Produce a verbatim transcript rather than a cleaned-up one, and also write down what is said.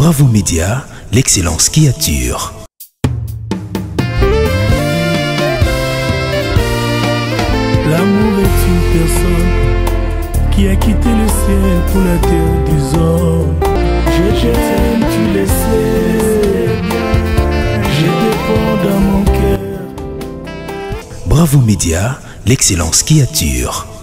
Bravo Média, l'excellence qui attire. L'amour est une personne qui a quitté le ciel pour la terre des hommes. Je t'aime, tu le sais, je dépends dans mon cœur. Bravo Média, l'excellence qui attire.